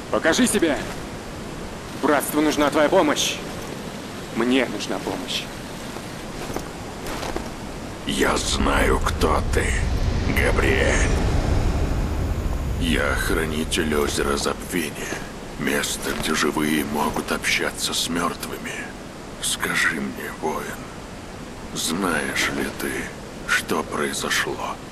Покажи себя! Братству нужна твоя помощь! Мне нужна помощь. Я знаю, кто ты, Габриэль. Я хранитель озера Забвения. Место, где живые могут общаться с мертвыми. Скажи мне, воин, знаешь ли ты, что произошло?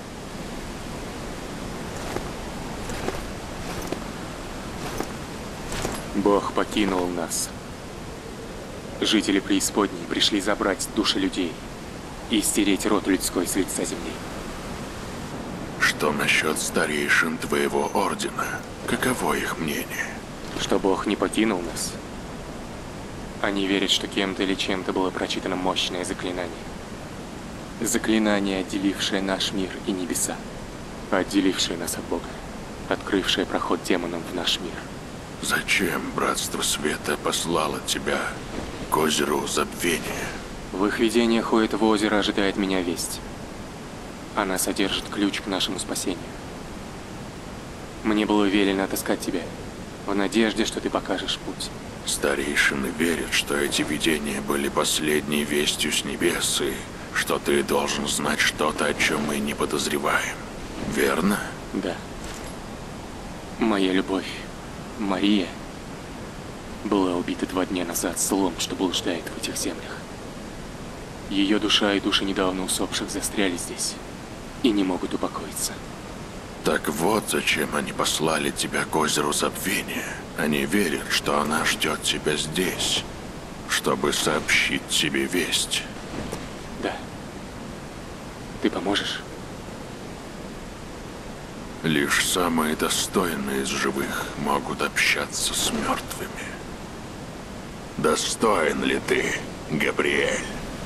Бог покинул нас. Жители преисподней пришли забрать души людей и стереть род людской с лица земли. Что насчет старейшин твоего ордена? Каково их мнение? Что Бог не покинул нас. Они верят, что кем-то или чем-то было прочитано мощное заклинание. Заклинание, отделившее наш мир и небеса. Отделившее нас от Бога. Открывшее проход демонам в наш мир. Зачем Братство Света послало тебя к озеру Забвения? В их видениях у этого озера ожидает меня весть. Она содержит ключ к нашему спасению. Мне было велено отыскать тебя, в надежде, что ты покажешь путь. Старейшины верят, что эти видения были последней вестью с небес, и что ты должен знать что-то, о чем мы не подозреваем. Верно? Да. Моя любовь, Мария, была убита 2 дня назад злом, что блуждает в этих землях. Ее душа и души недавно усопших застряли здесь и не могут упокоиться. Так вот, зачем они послали тебя к озеру Забвения. Они верят, что она ждет тебя здесь, чтобы сообщить тебе весть. Да. Ты поможешь? Лишь самые достойные из живых могут общаться с мертвыми. Достоин ли ты, Габриэль?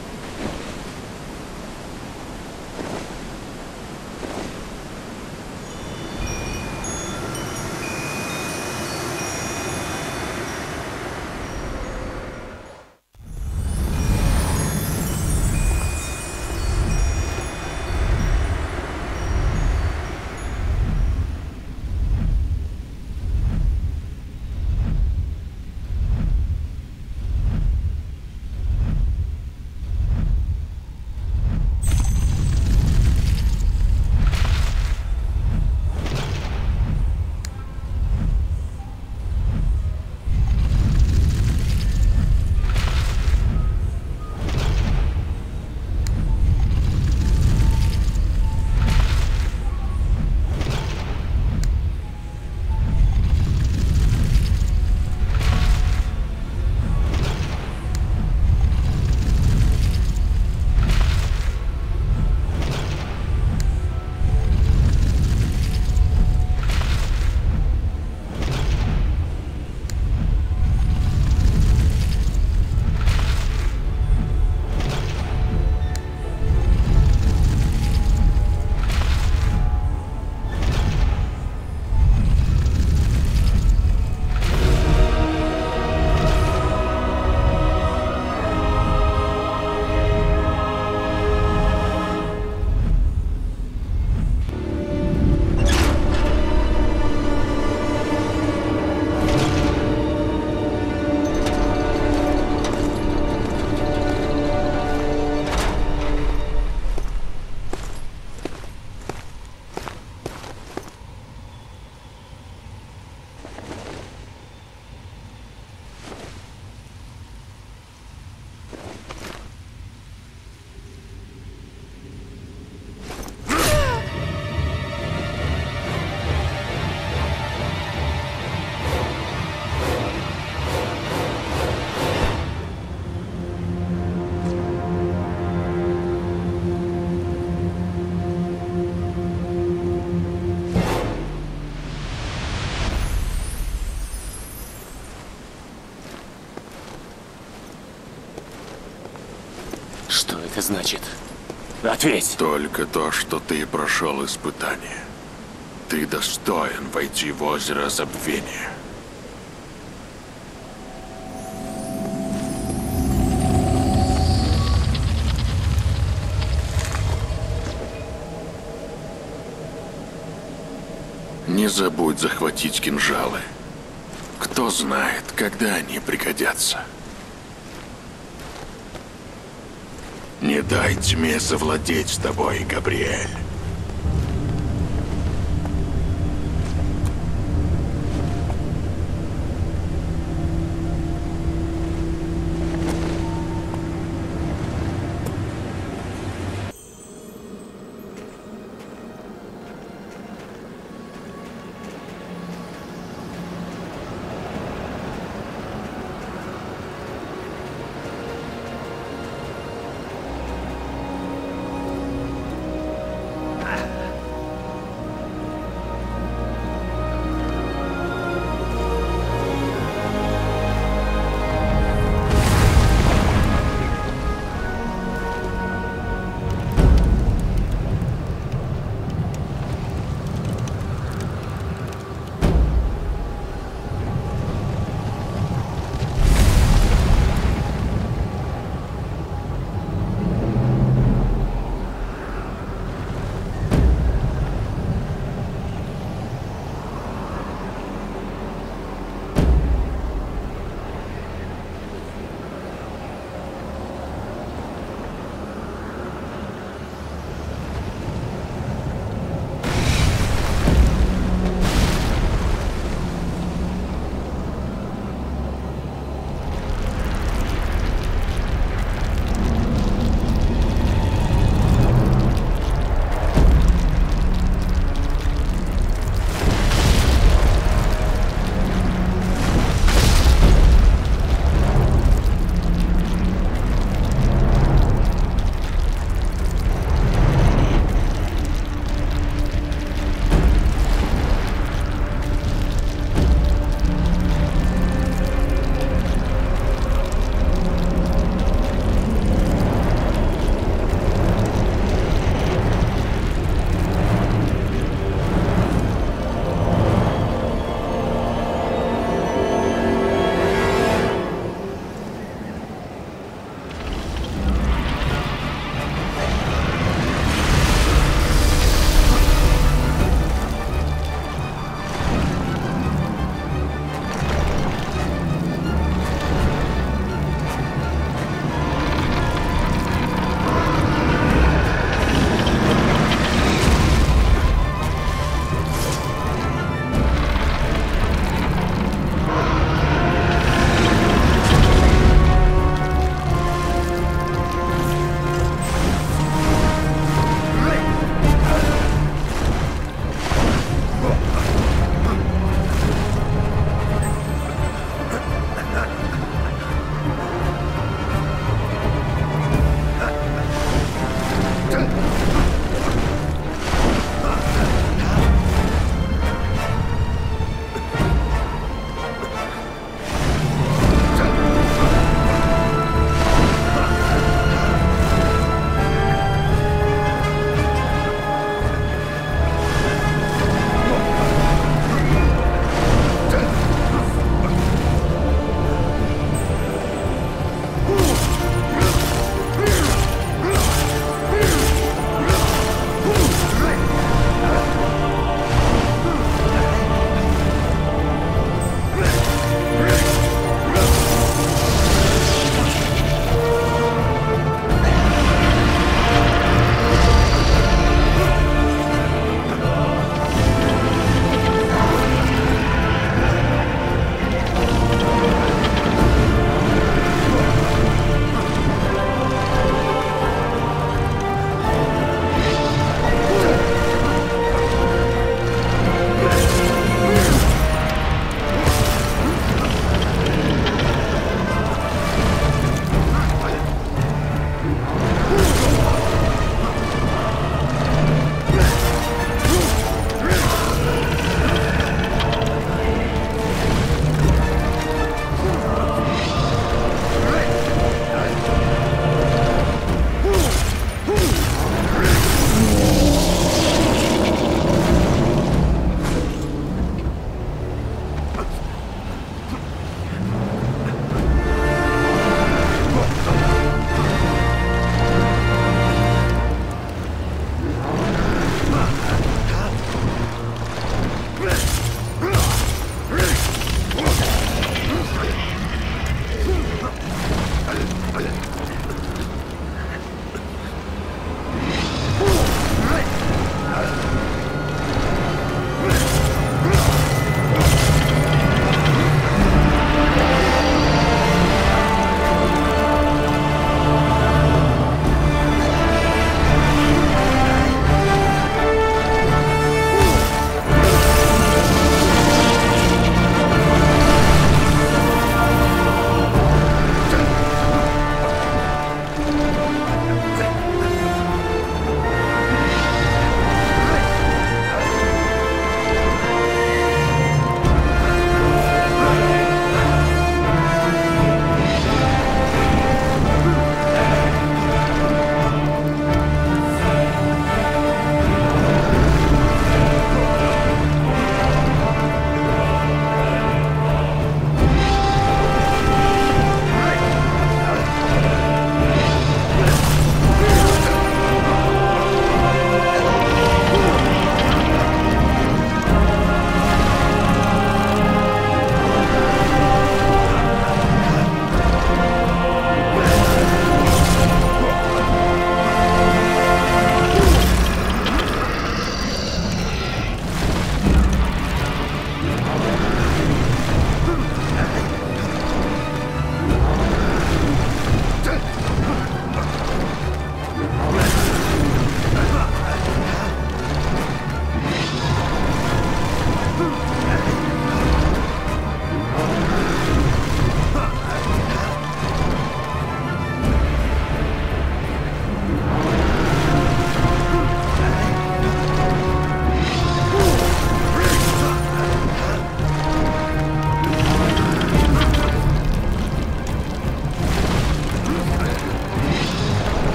Что это значит? Ответь! Только то, что ты прошел испытание. Ты достоин войти в озеро Забвения. Не забудь захватить кинжалы. Кто знает, когда они пригодятся. Не дай тьме завладеть тобой, Габриэль.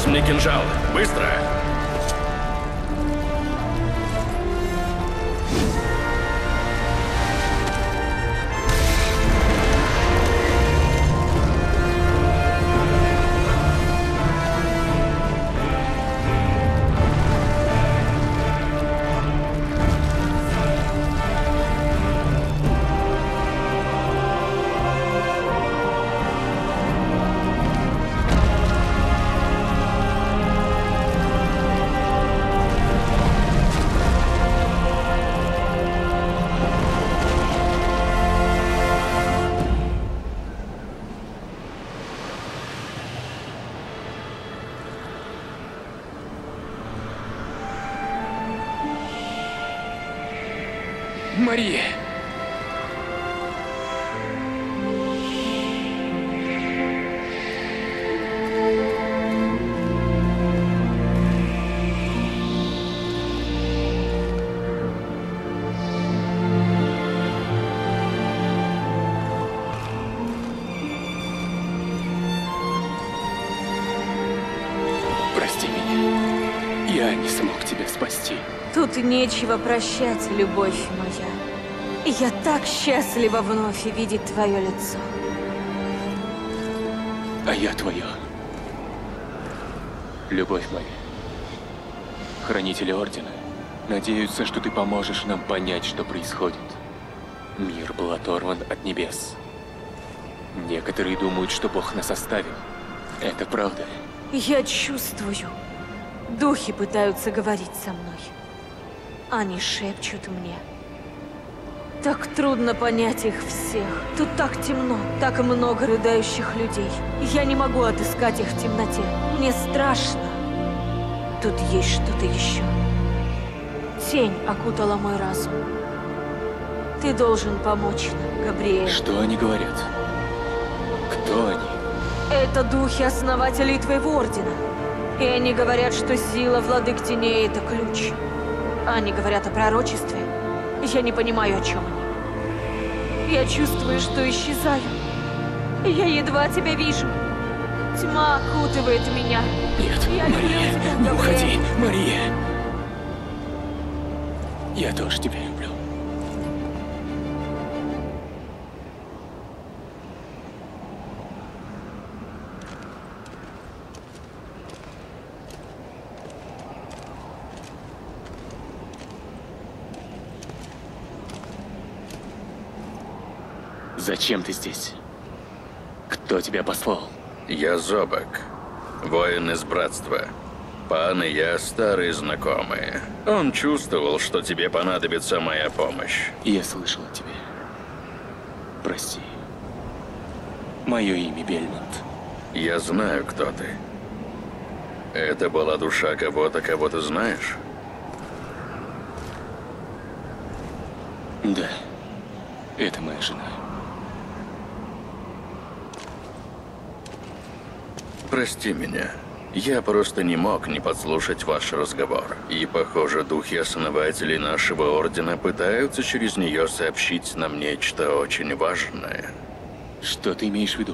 мне кинжал! Быстро! Мария! Прости меня. Я не смог тебя спасти. Тут нечего прощать, любовь моя. Я так счастлива вновь видеть твое лицо. А я твое. Любовь моя. Хранители Ордена надеются, что ты поможешь нам понять, что происходит. Мир был оторван от небес. Некоторые думают, что Бог нас оставил. Это правда? Я чувствую. Духи пытаются говорить со мной. Они шепчут мне. Так трудно понять их всех. Тут так темно, так много рыдающих людей. Я не могу отыскать их в темноте. Мне страшно. Тут есть что-то еще. Тень окутала мой разум. Ты должен помочь нам, Габриэль. Что они говорят? Кто они? Это духи основателей твоего ордена. И они говорят, что сила владык теней — это ключ. Они говорят о пророчестве. Я не понимаю, о чем они. Я чувствую, что исчезаю. Я едва тебя вижу. Тьма окутывает меня. Нет, Я Мария, люблю тебя, не Габриэль. уходи, Мария. Я тоже тебя люблю. Зачем ты здесь? Кто тебя послал? Я Зобок, воин из Братства. Пан и я старые знакомые. Он чувствовал, что тебе понадобится моя помощь. Я слышал о тебе. Прости. Мое имя Бельмонт. Я знаю, кто ты. Это была душа кого-то, кого ты знаешь? Да. Это моя жена. Прости меня. Я просто не мог не подслушать ваш разговор. И, похоже, духи основателей нашего ордена пытаются через нее сообщить нам нечто очень важное. Что ты имеешь в виду?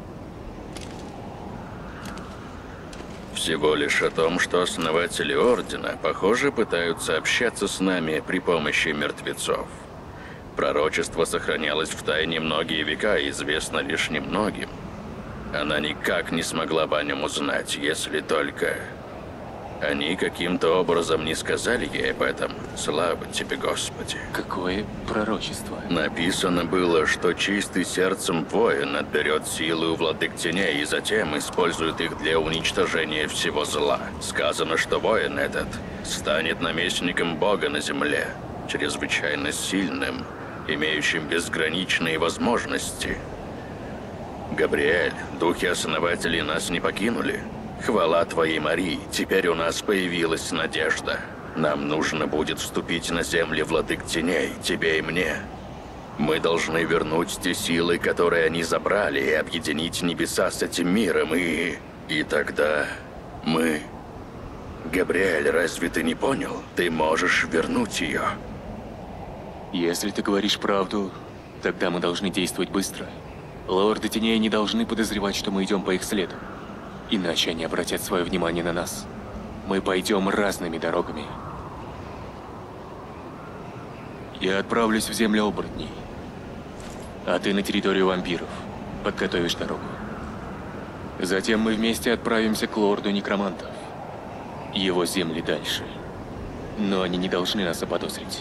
Всего лишь о том, что основатели ордена, похоже, пытаются общаться с нами при помощи мертвецов. Пророчество сохранялось в тайне многие века и известно лишь немногим. Она никак не смогла бы о нем узнать, если только... Они каким-то образом не сказали ей об этом. Слава тебе, Господи. Какое пророчество? Написано было, что чистый сердцем воин отберет силы у владык теней и затем использует их для уничтожения всего зла. Сказано, что воин этот станет наместником Бога на земле, чрезвычайно сильным, имеющим безграничные возможности. Габриэль, духи основателей нас не покинули. Хвала твоей Марии, теперь у нас появилась надежда. Нам нужно будет вступить на земли владык теней, тебе и мне. Мы должны вернуть те силы, которые они забрали, и объединить небеса с этим миром, и тогда мы... Габриэль, разве ты не понял? Ты можешь вернуть ее. Если ты говоришь правду, тогда мы должны действовать быстро. Лорды теней не должны подозревать, что мы идем по их следу. Иначе они обратят свое внимание на нас. Мы пойдем разными дорогами. Я отправлюсь в землю оборотней, а ты на территорию вампиров. Подготовишь дорогу. Затем мы вместе отправимся к лорду некромантов. Его земли дальше. Но они не должны нас заподозрить.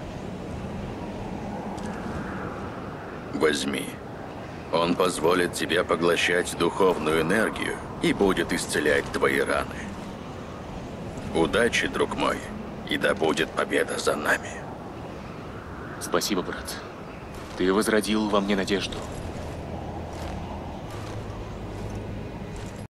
Возьми. Он позволит тебе поглощать духовную энергию и будет исцелять твои раны. Удачи, друг мой, и да будет победа за нами. Спасибо, брат. Ты возродил во мне надежду.